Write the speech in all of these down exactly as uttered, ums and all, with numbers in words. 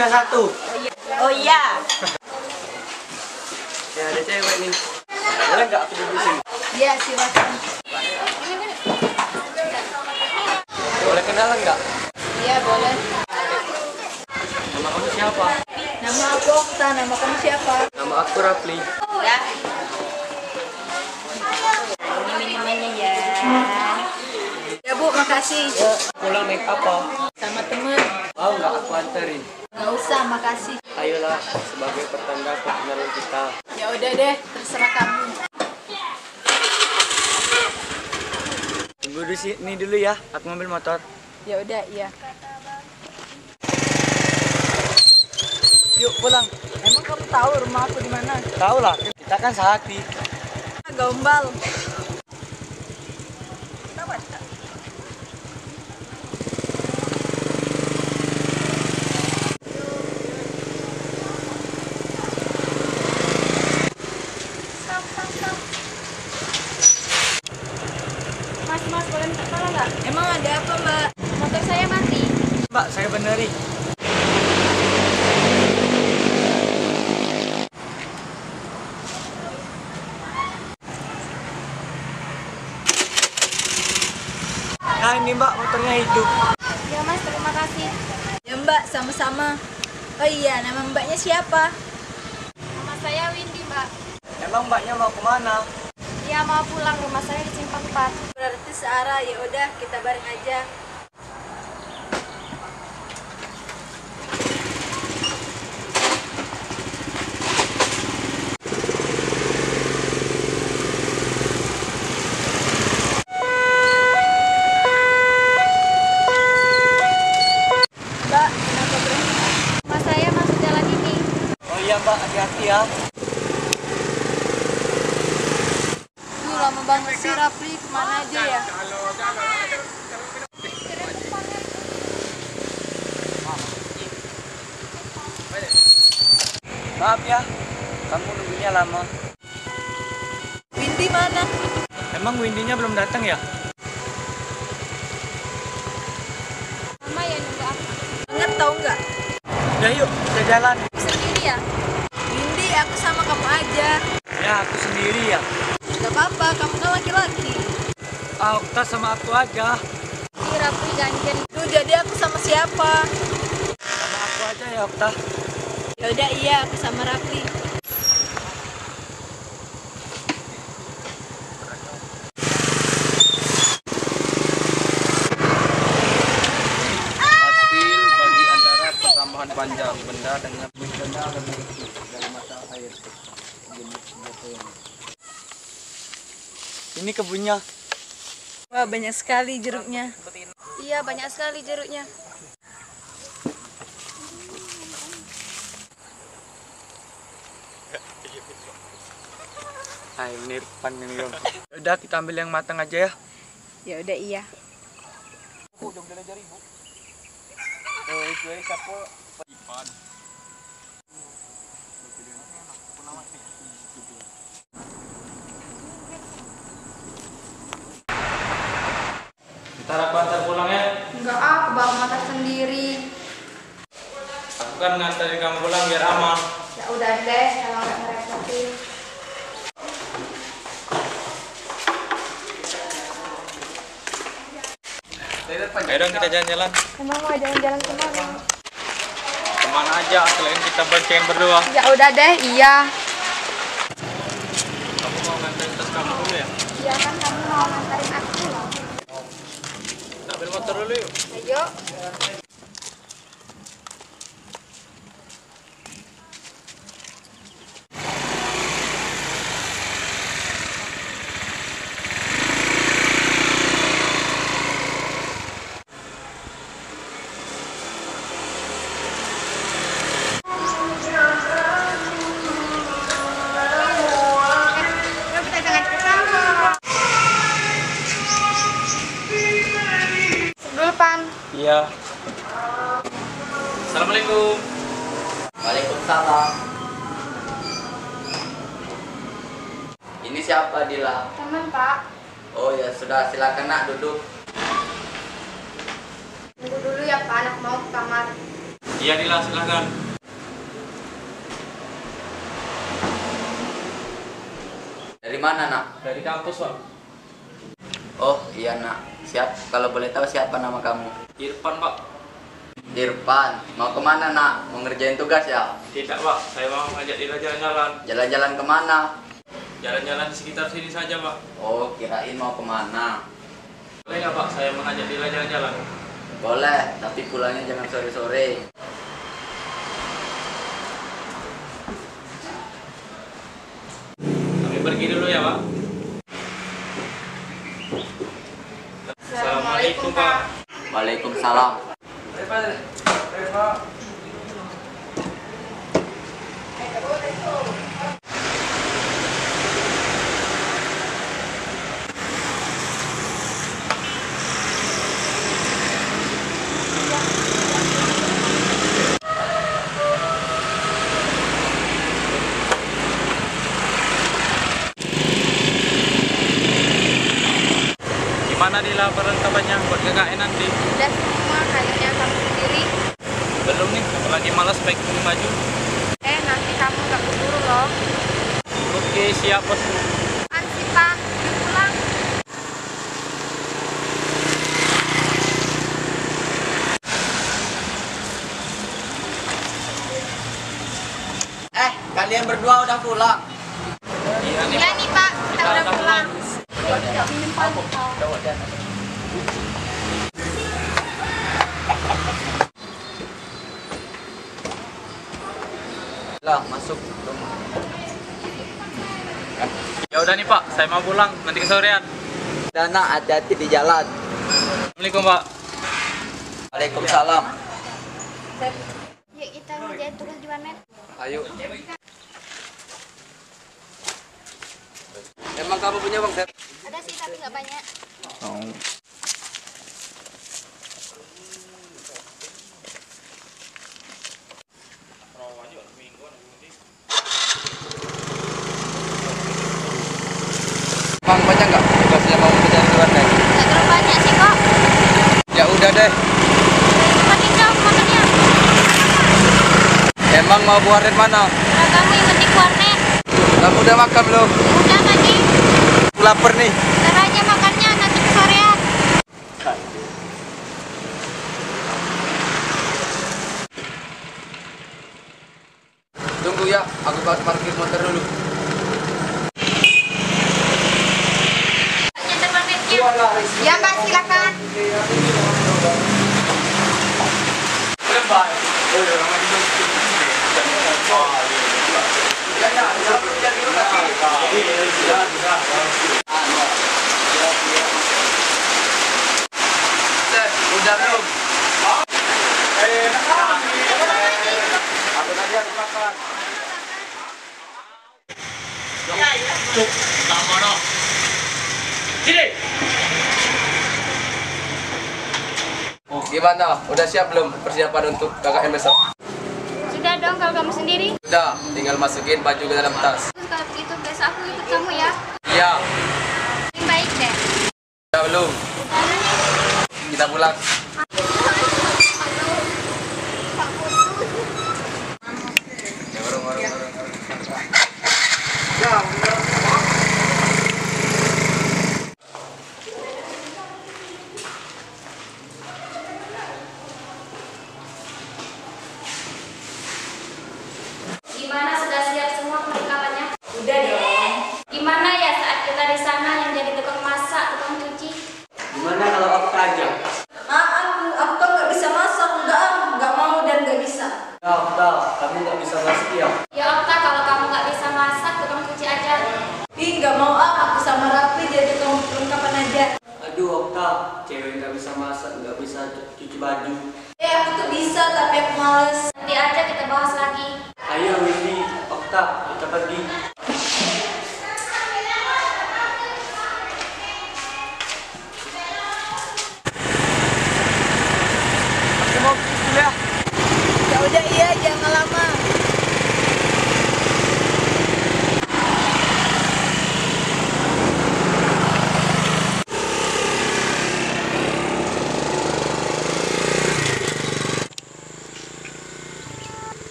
punya satu. Oh iya. Ya ada cewek nih. Boleh nggak aku duduk sini? Iya silakan. Boleh kenalan nggak? Iya boleh. Nama kamu siapa? Nama aku Okta, nama kamu siapa? Nama aku Rafli. Ya. Ini minumannya ya. Ya Bu, makasih. Ya, pulang naik apa? Sama temen. Mau nggak aku anterin? Nggak usah, makasih. Ayolah, sebagai pertanda kebenaran kita. Ya udah deh, terserah kamu. Tunggu di sini dulu ya, aku ngambil motor. Ya udah, iya. Yuk pulang. Emang kamu tahu rumah aku di mana? Tahu lah, kita kan sehati. Gombal. Mas, mas, boleh minta tolong nggak? Emang ada apa, Mbak? Motor saya mati. Mbak, saya beneri. Nah ini Mbak, motornya hidup. Ya mas, terima kasih. Ya Mbak, sama-sama. Oh iya, nama Mbaknya siapa? Nama saya Windy, Mbak. Emang Mbaknya mau kemana? Dia mau pulang, rumah saya di Simpang empat. Berarti searah, ya udah kita bareng aja. Mbak, kenapa berhenti? Rumah saya masuk jalan ini. Oh iya Mbak, hati-hati ya. Duh, lama banget sih Rafli, kemana aja ya? Maaf ya, kamu nunggunya lama. Windy mana? Emang Windy-nya belum datang ya? Mama ya nunggu aku. Ingat tau nggak? Udah yuk, kita jalan. Sendiri ya? Windy, aku sama kamu aja. Ya, aku sendiri ya. Gak apa-apa, kamu kan laki-laki. Ah, Okta sama aku aja. Ih, Rafli janjian. Duh, jadi aku sama siapa? Sama aku aja ya Okta. Ya udah iya, aku sama Rafli. Hasil bagi antara pertambahan panjang benda dengan benda lebih kecil dari mata air. Ini kebunnya. Wah, banyak sekali jeruknya. Iya, banyak sekali jeruknya. Nah, ini panen dong. Udah kita ambil yang matang aja ya. Ya udah iya. Bu, jom belajar ibu. Eh, itu ya siapa? Ipan. Ntar aku antar pulang ya. Enggak, aku bawa motor sendiri. Aku kan nganterin kamu pulang biar aman. Ya udah deh, kalau nggak ngerepotin. Ayo dong kita jalan-jalan. Emang mau jalan-jalan kemana? Kemana aja selain kita bonceng berdua. Ya udah deh, iya. Kamu mau nganterin tas kamu dulu ya? Iya kan kamu mau nganterin aku loh. Kita ambil motor dulu yuk. Ayo. Iya. Assalamualaikum. Waalaikumsalam. Ini siapa Dila? Teman Pak. Oh ya sudah, silakan nak duduk. Tunggu dulu ya Pak, anak mau ke kamar. Iya Dila, silahkan. Dari mana nak? Dari kampus Pak. Oh iya nak. Siap. Kalau boleh tahu siapa nama kamu? Irfan Pak. Irfan. Mau kemana nak? Mau ngerjain tugas ya? Tidak Pak, saya mau ngajak Dila jalan-jalan. Jalan-jalan kemana? Jalan-jalan di sekitar sini saja Pak. Oh kirain mau kemana? Boleh nggak Pak, saya mengajak Dila jalan-jalan? Boleh, tapi pulangnya jangan sore-sore. Kami pergi dulu ya Pak. Assalamualaikum Pak. Waalaikumsalam. Gimana Dila perlengkapannya buat K K N nanti? Udah semua, kayaknya kamu sendiri. Belum nih, apalagi malas packing baju. Eh, nanti kamu gak keburu loh. Oke, siap bos. Apaan sih, Pak? Udah pulang. Eh, kalian berdua udah pulang? Iya nih Iya Pak. nih, Pak. Kita udah pulang. Lah, masuk rumah. Ya udah nih Pak, saya mau pulang, nanti kesorean. Dana, hati-hati di jalan. Assalamualaikum Pak. Waalaikumsalam. Yuk, kita ngerjain tugas di warnet. Ayo. Emang kamu punya uang, Seth? Ada sih, tapi nggak banyak. Oh. Bang, banyak nggak tugasnya mau kerjaan di warnet? Nggak terlalu banyak sih, kok. Ya udah deh. Cepetin dong makannya. Emang mau buat warnet mana? Nah, kamu yang penting warnet. Kamu udah makan belum? Udah tadi. Aku lapar nih. Ntar aja makannya, nanti kesorean. Tunggu ya, aku parkir motor dulu. Nyetir warnetnya. Ya, Mbak, silakan. Seth, udah belum? Aku tadi harus makan. Cuk, tak mana? Sini. Oh, gimana? Udah siap belum persiapan untuk K K N besok? Sudah dong, kalau kamu sendiri. Udah, tinggal masukin baju ke dalam tas. Terus kalau begitu, besok aku ikut kamu ya. Iya, Yang baik deh. udah belum? Kita pulang. Ya, warung, warung, warung, warung. Gimana, sudah siap semua perlengkapannya? Udah dong. Gimana ya saat kita di sana yang jadi tukang masak, tukang cuci? Gimana kalau aku kerja? Maaf,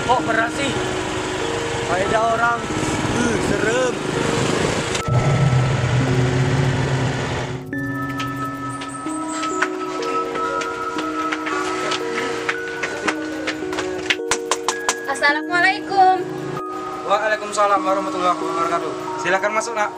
Kok berat sih? Kayak ada orang. Uh, serem. Assalamualaikum. Waalaikumsalam warahmatullahi wabarakatuh. Silakan masuk, Nak.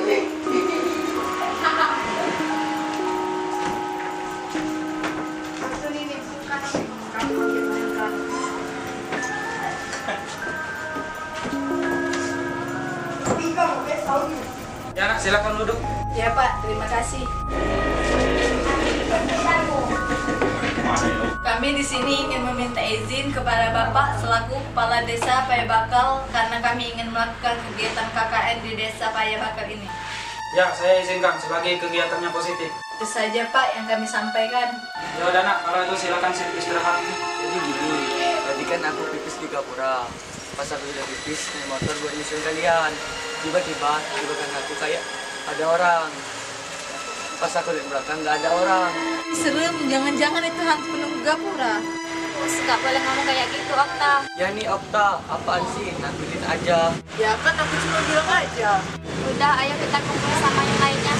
Ya, Nak, silakan duduk. Ya Pak, terima kasih. Kami di sini ingin meminta izin kepada Bapak selaku Kepala Desa Payabakal karena kami ingin melakukan kegiatan K K N di Desa Payabakal ini. Ya, saya izinkan selagi kegiatannya positif. Itu saja Pak yang kami sampaikan. Ya udah, Nak, kalau itu silakan istirahat. Jadi gini, tadi kan aku pipis di Gapura. Pas aku udah pipis, naik motor buat nyusul kalian. Tiba-tiba, tiba kan aku kayak ada orang. Pas aku lihat belakang nggak ada orang. Serem, jangan-jangan itu hantu penunggu Gapura. Terus nggak boleh ngomong kayak gitu, Okta. Ya nih Okta, apaan sih? Nakutin aja. Ya kan aku cuma bilang aja. Udah, ayo kita kumpul sama yang lainnya.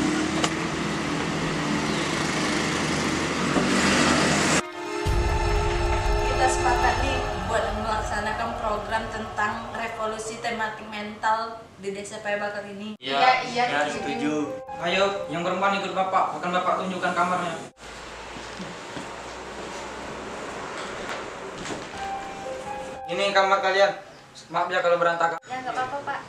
Kita sepakat nih buat melaksanakan program tentang revolusi tematik mental di Desa Payabakal ini. Iya, iya, Ya, setuju. Ayo, yang perempuan ikut Bapak. Akan Bapak tunjukkan kamarnya. Ini kamar kalian. Maaf ya kalau berantakan. Ya nggak apa-apa, Pak.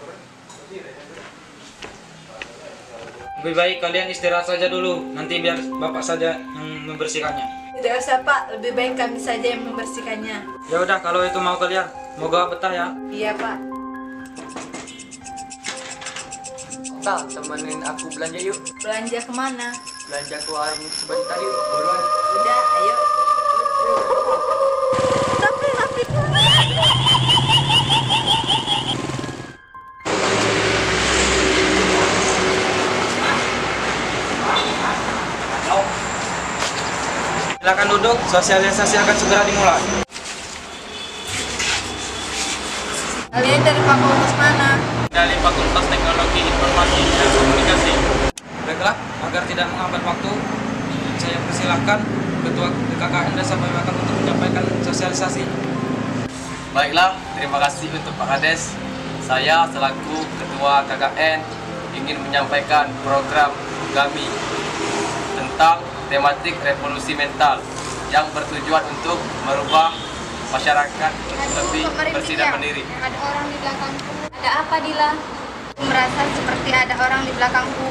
Lebih baik kalian istirahat saja dulu. Nanti biar Bapak saja yang membersihkannya. Tidak usah Pak, lebih baik kami saja yang membersihkannya. Ya udah, kalau itu mau kalian. Moga betah ya. Iya Pak. Okta, temenin aku belanja yuk. Belanja kemana? Belanja ke warung sebentar yuk, buruan. Udah, ayo. Tapi, tapi. Silakan duduk, sosialisasi akan segera dimulai. Kalian dari fakultas mana? Dari Fakultas Teknologi Informasi dan Komunikasi. Baiklah, agar tidak menghambat waktu, saya persilahkan Ketua K K N Desa Payabakal untuk menyampaikan sosialisasi. Baiklah, terima kasih untuk Pak Kades. Saya selaku Ketua K K N ingin menyampaikan program kami tentang tematik revolusi mental yang bertujuan untuk merubah masyarakat lebih bersih dan mandiri. Ada orang di belakangku. Ada apa, Dila? Aku merasa seperti ada orang di belakangku.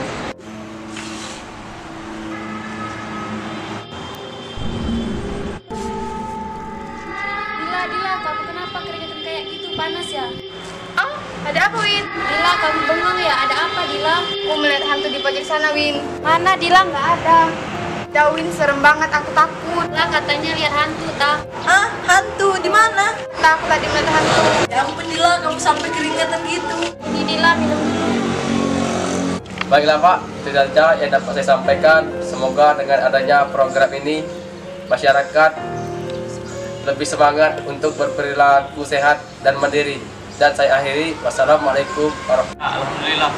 Dila, Dila, kamu kenapa keringetan kayak gitu? Panas ya? Oh, ada apa, Win? Dila, kamu bengong ya? Ada apa, Dila? Aku melihat hantu di pojok sana, Win. Mana, Dila? Nggak ada. Dah, Win, serem banget. Aku takut. Lah, katanya lihat hantu, tak? Ah, hantu di mana? Tak, aku tadi melihat hantu. Ya ampun Dila, kamu sampai keringatan gitu. Ini Dila, minum dulu. Baiklah Pak, itu saja yang dapat saya sampaikan. Semoga dengan adanya program ini masyarakat lebih semangat untuk berperilaku sehat dan mandiri. Dan saya akhiri, wassalamualaikum warahmatullahi wabarakatuh. Alhamdulillah.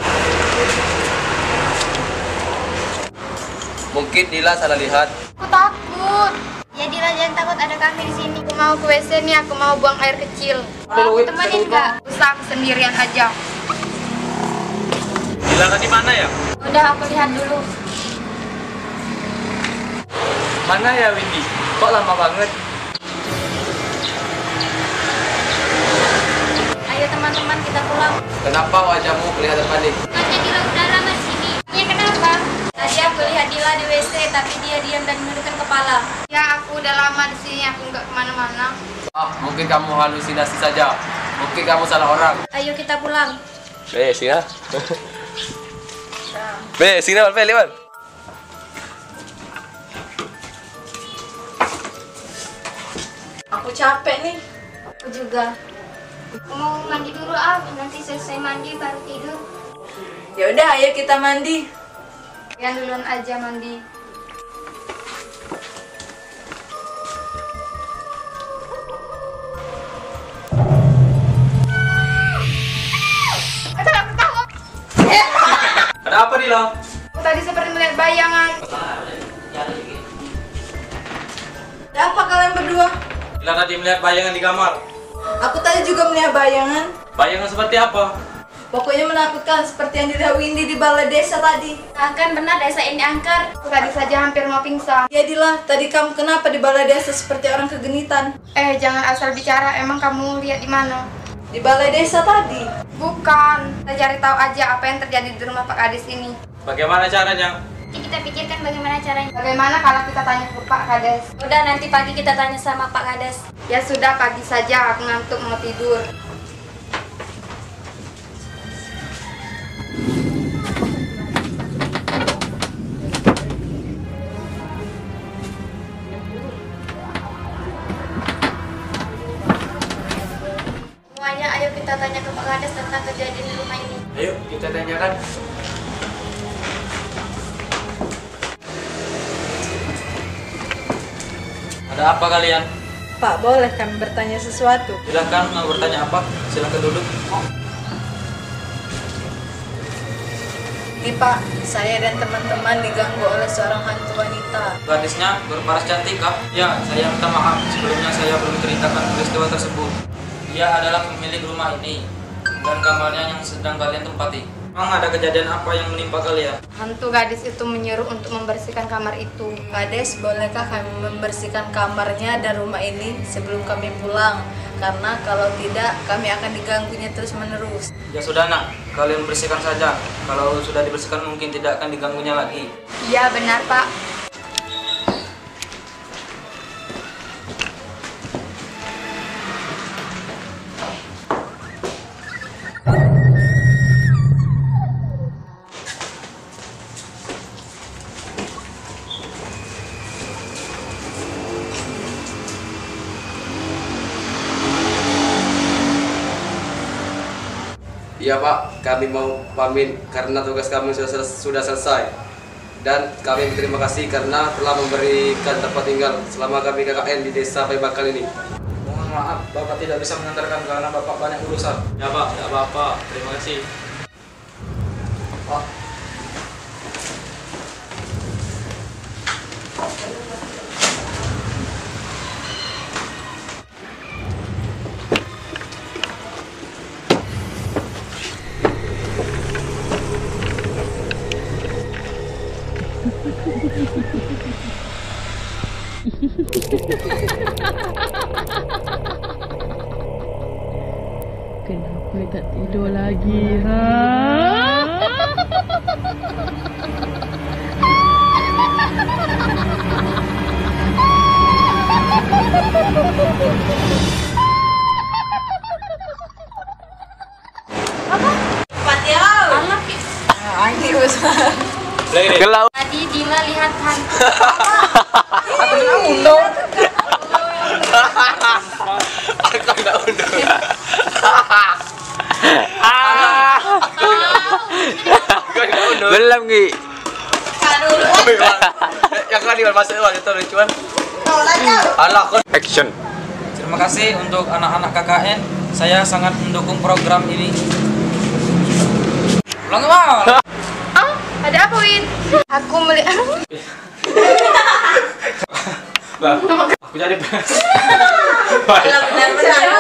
Mungkin Dila salah lihat. Aku takut. Ya Dila, jangan takut, ada kami di sini. Aku mau ke W C nih, aku mau buang air kecil. Mau aku temenin nggak? Usah, aku sendirian aja. Dila di mana ya? Udah, aku lihat dulu. Mana ya Windy? Kok lama banget? Ayo teman-teman, kita pulang. Kenapa wajahmu kelihatan panik? Bukannya Dila udah lama di sini. Ya kenapa? Tadi aku lihat Dila di W C, tapi dia diam dan menundukkan kepala. Ya, aku udah lama di sini, aku nggak kemana-mana. Ah, mungkin kamu halusinasi saja. Mungkin kamu salah orang. Ayo kita pulang. Be, sini. Be, sini Be, lewat. Aku capek nih. Aku juga. Aku mau mandi dulu, ah. Nanti selesai mandi baru tidur. Ya udah, ayo kita mandi. Yang duluan aja mandi. Lila? Aku tadi seperti melihat bayangan. Ada apa kalian berdua? Lila tadi melihat bayangan di kamar. Aku tadi juga melihat bayangan. Bayangan seperti apa? Pokoknya menakutkan seperti yang dilihat Windy di balai desa tadi. Akan benar desa ini angker. Aku tadi saja hampir mau pingsan. Ya Dila, tadi kamu kenapa di balai desa seperti orang kegenitan? Eh, jangan asal bicara. Emang kamu lihat di mana? Di balai desa tadi. Bukan. Kita cari tahu aja apa yang terjadi di rumah Pak Kades ini. Bagaimana caranya? Kita pikirkan bagaimana caranya. Bagaimana kalau kita tanya ke Pak Kades? Udah, nanti pagi kita tanya sama Pak Kades. Ya sudah, pagi saja. Aku ngantuk mau tidur. Semuanya, ayo kita tanya ke Pak Kades tentang kejadian di rumah ini. Ayo kita tanyakan. Ada apa kalian? Pak, boleh kami bertanya sesuatu? Silahkan, mau bertanya apa? Silahkan duduk. Ini Pak, saya dan teman-teman diganggu oleh seorang hantu wanita. Gadisnya berparas cantik kah? Ya, saya minta maaf. Sebelumnya saya belum ceritakan peristiwa tersebut. Dia adalah pemilik rumah ini dan kamarnya yang sedang kalian tempati. Memang ada kejadian apa yang menimpa kalian? Hantu gadis itu menyuruh untuk membersihkan kamar itu. Kades, bolehkah kami membersihkan kamarnya dan rumah ini sebelum kami pulang? Karena kalau tidak, kami akan diganggunya terus-menerus. Ya sudah nak, kalian bersihkan saja. Kalau sudah dibersihkan mungkin tidak akan diganggunya lagi. Iya benar Pak. Iya Pak, kami mau pamit karena tugas kami sudah, sel- sudah selesai. Dan kami berterima kasih karena telah memberikan tempat tinggal selama kami K K N di desa Paibakal ini. Mohon maaf, Bapak tidak bisa mengantarkan karena Bapak banyak urusan. Ya Pak, tidak apa-apa. Terima kasih. Pak. Kenapa tak tidur lagi, ha? Gelau. Tadi Dila lihat hantu. Aku nggak undur. Aku nggak undur. Belum Gi. Yang kan di masuk itu itu lucuan. Alah kon action. Terima kasih untuk anak-anak K K N. Saya sangat mendukung program ini. Ulang mal. Oh, ada apa Win? Aku melihat. Aku jadi Benar-benar.